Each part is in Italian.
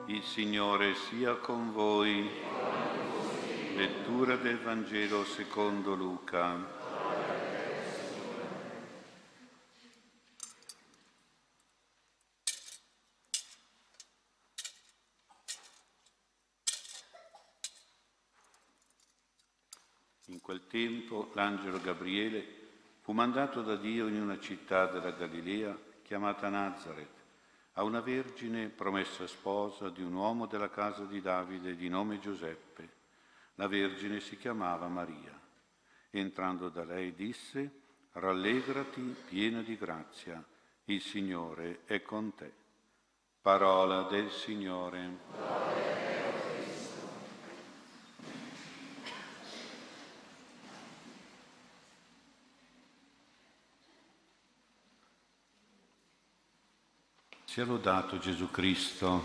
Il Signore sia con voi. Lettura del Vangelo secondo Luca. In quel tempo l'angelo Gabriele fu mandato da Dio in una città della Galilea chiamata Nazaret, a una vergine promessa sposa di un uomo della casa di Davide di nome Giuseppe. La vergine si chiamava Maria. Entrando da lei disse: «Rallegrati, piena di grazia, il Signore è con te». Parola del Signore. Sia lodato Gesù Cristo.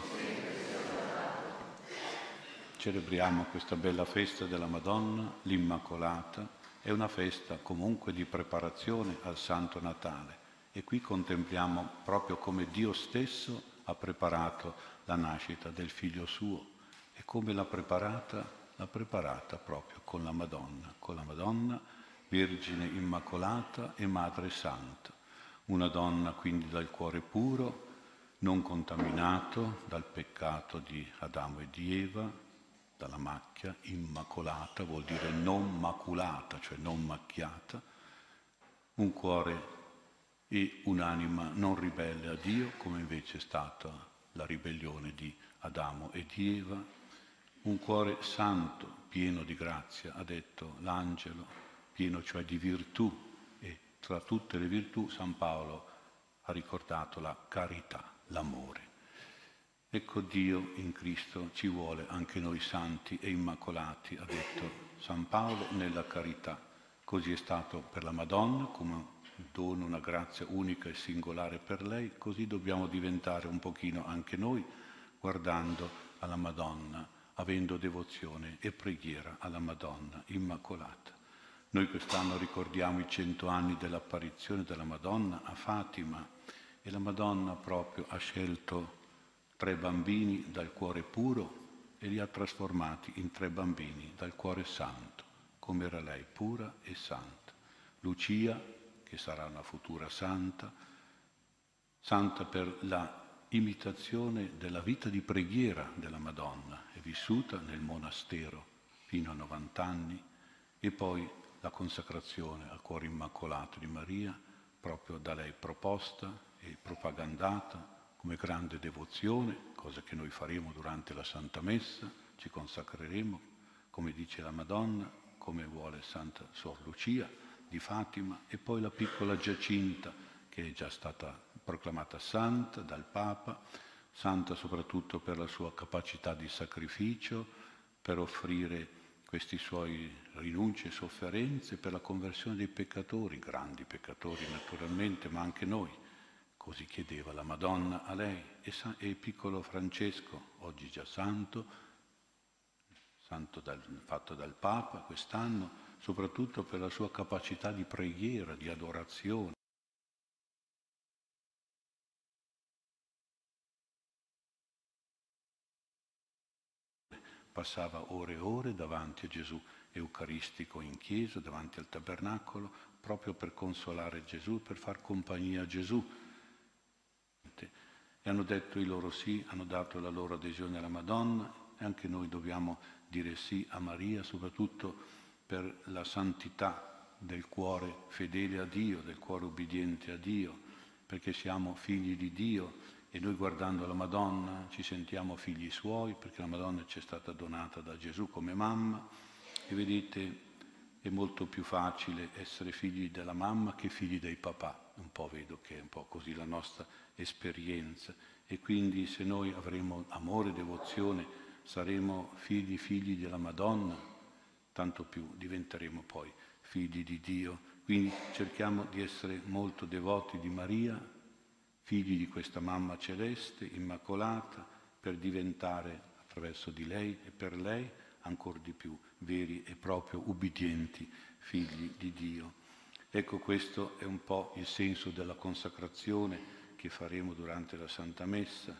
Celebriamo questa bella festa della Madonna, l'Immacolata. È una festa comunque di preparazione al Santo Natale e qui contempliamo proprio come Dio stesso ha preparato la nascita del Figlio suo e come l'ha preparata proprio con la Madonna, Vergine Immacolata e Madre Santa. Una donna quindi dal cuore puro, non contaminato dal peccato di Adamo e di Eva, dalla macchia, immacolata vuol dire non maculata, cioè non macchiata, un cuore e un'anima non ribelle a Dio, come invece è stata la ribellione di Adamo e di Eva, un cuore santo, pieno di grazia, ha detto l'angelo, pieno cioè di virtù, e tra tutte le virtù San Paolo ha ricordato la carità, l'amore. Ecco, Dio in Cristo ci vuole anche noi santi e immacolati, ha detto San Paolo, nella carità. Così è stato per la Madonna, come un dono, una grazia unica e singolare per lei, così dobbiamo diventare un pochino anche noi, guardando alla Madonna, avendo devozione e preghiera alla Madonna Immacolata. Noi quest'anno ricordiamo i 100 anni dell'apparizione della Madonna a Fatima e la Madonna proprio ha scelto 3 bambini dal cuore puro e li ha trasformati in 3 bambini dal cuore santo, come era lei, pura e santa. Lucia, che sarà una futura santa, santa per la imitazione della vita di preghiera della Madonna, è vissuta nel monastero fino a 90 anni, e poi la consacrazione al cuore immacolato di Maria, proprio da lei proposta e propagandata come grande devozione, cosa che noi faremo durante la Santa Messa, ci consacreremo, come dice la Madonna, come vuole Santa Suor Lucia di Fatima, e poi la piccola Giacinta, che è già stata proclamata santa dal Papa, santa soprattutto per la sua capacità di sacrificio, per offrire questi suoi rinunce e sofferenze per la conversione dei peccatori, grandi peccatori naturalmente, ma anche noi. Così chiedeva la Madonna a lei e il piccolo Francesco, oggi già santo fatto dal Papa quest'anno, soprattutto per la sua capacità di preghiera, di adorazione. Passava ore e ore davanti a Gesù Eucaristico in chiesa, davanti al tabernacolo, proprio per consolare Gesù, per far compagnia a Gesù. E hanno detto i loro sì, hanno dato la loro adesione alla Madonna, e anche noi dobbiamo dire sì a Maria, soprattutto per la santità del cuore fedele a Dio, del cuore ubbidiente a Dio, perché siamo figli di Dio e noi guardando la Madonna ci sentiamo figli suoi, perché la Madonna ci è stata donata da Gesù come mamma, e vedete è molto più facile essere figli della mamma che figli dei papà. Un po' vedo che è un po' così la nostra esperienza, e quindi se noi avremo amore e devozione saremo figli della Madonna, tanto più diventeremo poi figli di Dio. Quindi cerchiamo di essere molto devoti di Maria, figli di questa mamma celeste, immacolata, per diventare attraverso di lei e per lei ancora di più veri e proprio ubbidienti figli di Dio. Ecco, questo è un po' il senso della consacrazione che faremo durante la Santa Messa,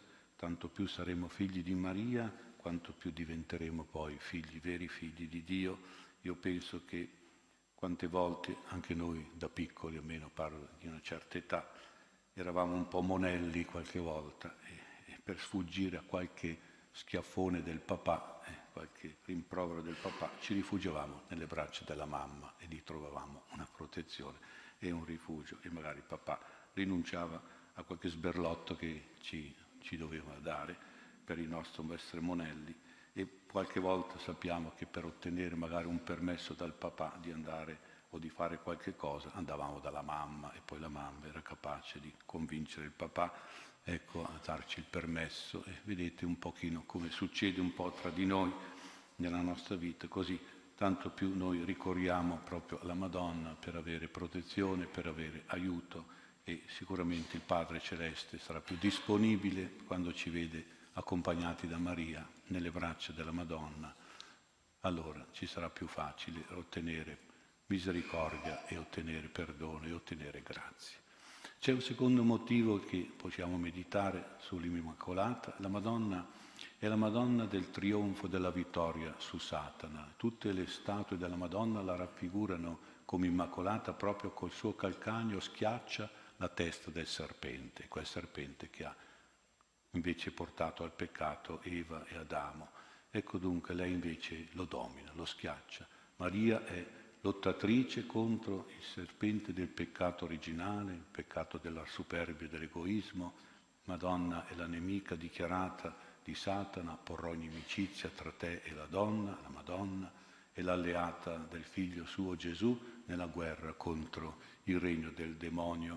tanto più saremo figli di Maria, quanto più diventeremo poi figli, veri figli di Dio. Io penso che quante volte, anche noi da piccoli, almeno parlo di una certa età, eravamo un po' monelli qualche volta e per sfuggire a qualche schiaffone del papà, qualche rimprovero del papà, ci rifugiavamo nelle braccia della mamma e lì trovavamo una protezione e un rifugio e magari il papà rinunciava a qualche sberlotto che ci doveva dare per il nostro essere monelli e qualche volta sappiamo che per ottenere magari un permesso dal papà di andare o di fare qualche cosa andavamo dalla mamma e poi la mamma era capace di convincere il papà, ecco, a darci il permesso e vedete un pochino come succede un po' tra di noi nella nostra vita, così tanto più noi ricorriamo proprio alla Madonna per avere protezione, per avere aiuto e sicuramente il Padre Celeste sarà più disponibile quando ci vede accompagnati da Maria nelle braccia della Madonna, allora ci sarà più facile ottenere misericordia e ottenere perdono e ottenere grazie. C'è un secondo motivo che possiamo meditare sull'Immacolata. La Madonna è la Madonna del trionfo della vittoria su Satana. Tutte le statue della Madonna la raffigurano come Immacolata proprio col suo calcagno schiaccia la testa del serpente, quel serpente che ha invece portato al peccato Eva e Adamo. Ecco dunque lei invece lo domina, lo schiaccia. Maria è lottatrice contro il serpente del peccato originale, il peccato della superbia e dell'egoismo. Madonna è la nemica dichiarata di Satana, porrò inimicizia tra te e la donna, la Madonna, è l'alleata del figlio suo Gesù nella guerra contro il regno del demonio.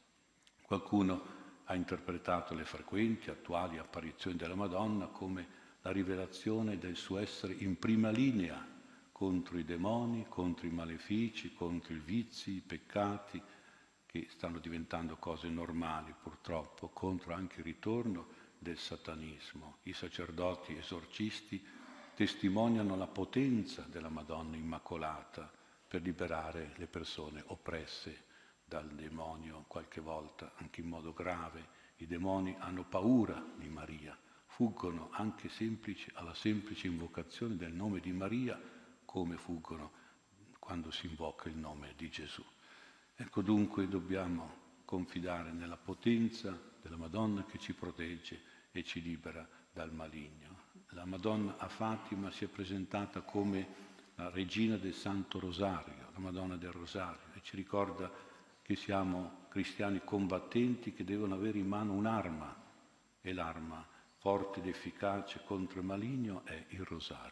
Qualcuno ha interpretato le frequenti, attuali apparizioni della Madonna come la rivelazione del suo essere in prima linea contro i demoni, contro i malefici, contro i vizi, i peccati, che stanno diventando cose normali purtroppo, contro anche il ritorno del satanismo. I sacerdoti esorcisti testimoniano la potenza della Madonna Immacolata per liberare le persone oppresse dal demonio, qualche volta anche in modo grave. I demoni hanno paura di Maria, fuggono anche alla semplice invocazione del nome di Maria, come fuggono quando si invoca il nome di Gesù. Ecco dunque dobbiamo confidare nella potenza della Madonna che ci protegge e ci libera dal maligno. La Madonna a Fatima si è presentata come la regina del Santo Rosario, la Madonna del Rosario, e ci ricorda che siamo cristiani combattenti che devono avere in mano un'arma, e l'arma forte ed efficace contro il maligno è il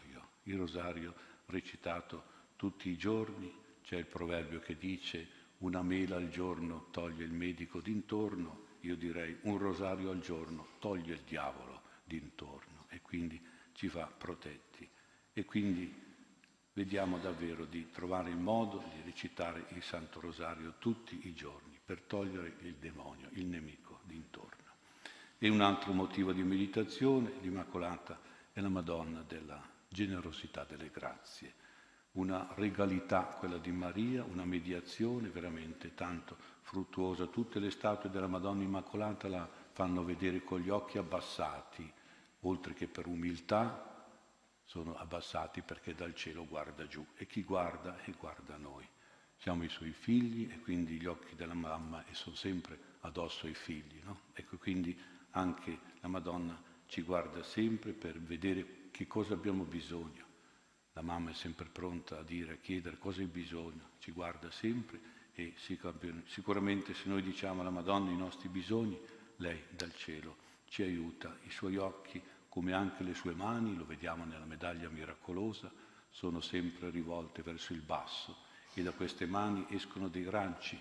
rosario recitato tutti i giorni. C'è il proverbio che dice una mela al giorno toglie il medico d'intorno, io direi un rosario al giorno toglie il diavolo d'intorno e quindi ci fa protetti. E quindi vediamo davvero di trovare il modo di recitare il Santo Rosario tutti i giorni per togliere il demonio, il nemico d'intorno. E un altro motivo di meditazione, l'Immacolata è la Madonna della generosità delle grazie, una regalità, quella di Maria, una mediazione veramente tanto fruttuosa. Tutte le statue della Madonna Immacolata la fanno vedere con gli occhi abbassati, oltre che per umiltà, sono abbassati perché dal cielo guarda giù e chi guarda e guarda noi. Siamo i suoi figli e quindi gli occhi della mamma e sono sempre addosso ai figli, no? Ecco, quindi anche la Madonna ci guarda sempre per vedere che cosa abbiamo bisogno. La mamma è sempre pronta a dire, a chiedere cosa hai bisogno, ci guarda sempre e sicuramente se noi diciamo alla Madonna i nostri bisogni, lei dal cielo ci aiuta, i suoi occhi come anche le sue mani, lo vediamo nella medaglia miracolosa, sono sempre rivolte verso il basso e da queste mani escono dei raggi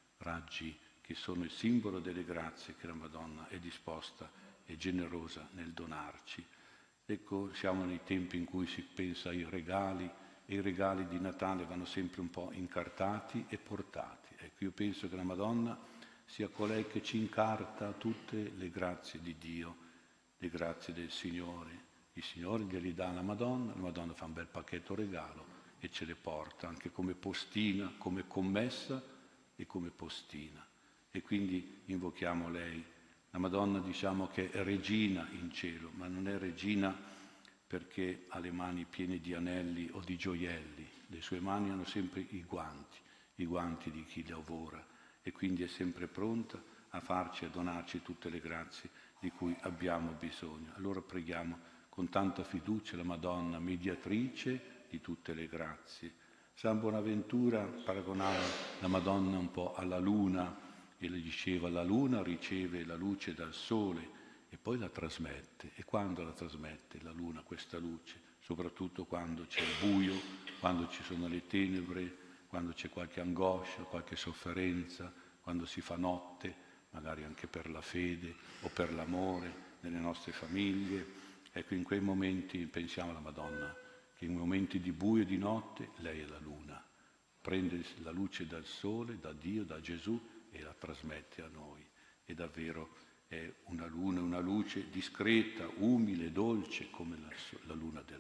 che sono il simbolo delle grazie che la Madonna è disposta e generosa nel donarci. Ecco, siamo nei tempi in cui si pensa ai regali e i regali di Natale vanno sempre un po' incartati e portati. Ecco, io penso che la Madonna sia colei che ci incarta tutte le grazie di Dio, le grazie del Signore. Il Signore glieli dà alla Madonna, la Madonna fa un bel pacchetto regalo e ce le porta anche come postina, come commessa e come postina. E quindi invochiamo lei La Madonna diciamo che è regina in cielo, ma non è regina perché ha le mani piene di anelli o di gioielli. Le sue mani hanno sempre i guanti di chi lavora, e quindi è sempre pronta a farci e a donarci tutte le grazie di cui abbiamo bisogno. Allora preghiamo con tanta fiducia la Madonna, mediatrice di tutte le grazie. San Bonaventura paragonava la Madonna un po' alla luna e le diceva: la luna riceve la luce dal sole e poi la trasmette. E quando la trasmette la luna questa luce? Soprattutto quando c'è il buio, quando ci sono le tenebre, quando c'è qualche angoscia, qualche sofferenza, quando si fa notte, magari anche per la fede o per l'amore nelle nostre famiglie. Ecco, in quei momenti pensiamo alla Madonna, che in momenti di buio e di notte lei è la luna, prende la luce dal sole, da Dio, da Gesù, e la trasmette a noi. E davvero è una luna, una luce discreta, umile, dolce, come la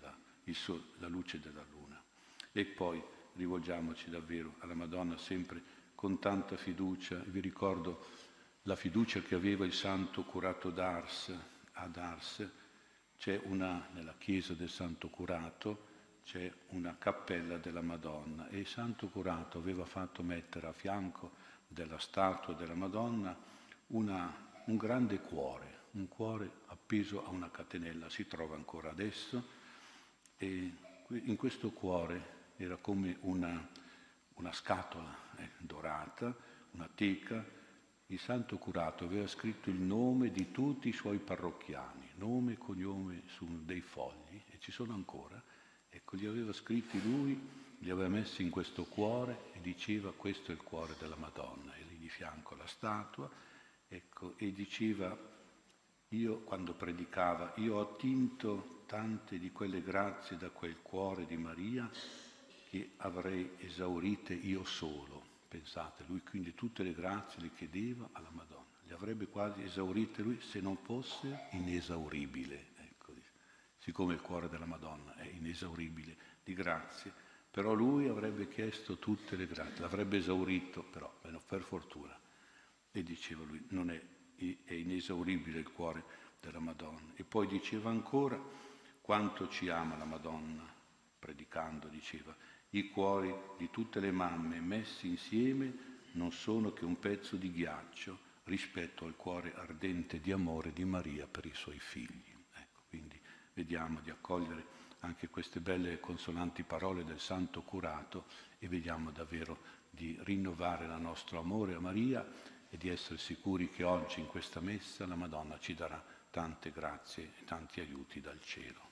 luce della luna. E poi rivolgiamoci davvero alla Madonna sempre con tanta fiducia. Vi ricordo la fiducia che aveva il santo curato d'Ars. Ad Ars nella chiesa del santo curato c'è una cappella della Madonna, e il santo curato aveva fatto mettere a fianco della statua della Madonna un grande cuore, un cuore appeso a una catenella, si trova ancora adesso, e in questo cuore era come una scatola dorata, una teca. Il santo curato aveva scritto il nome di tutti i suoi parrocchiani, nome e cognome su dei fogli, e ci sono ancora. Ecco, li aveva scritti lui, li aveva messi in questo cuore e diceva: questo è il cuore della Madonna, e lì di fianco la statua, ecco, e diceva, quando predicava, io ho attinto tante di quelle grazie da quel cuore di Maria che avrei esaurite io solo. Pensate, lui quindi tutte le grazie le chiedeva alla Madonna, le avrebbe quasi esaurite lui se non fosse inesauribile. Ecco, siccome il cuore della Madonna è inesauribile di grazie, però lui avrebbe chiesto tutte le grazie, l'avrebbe esaurito, però per fortuna. E diceva lui, è inesauribile il cuore della Madonna. E poi diceva ancora quanto ci ama la Madonna, predicando diceva: i cuori di tutte le mamme messi insieme non sono che un pezzo di ghiaccio rispetto al cuore ardente di amore di Maria per i suoi figli. Ecco, quindi vediamo di accogliere anche queste belle e consolanti parole del santo curato, e vediamo davvero di rinnovare il nostro amore a Maria e di essere sicuri che oggi in questa messa la Madonna ci darà tante grazie e tanti aiuti dal cielo.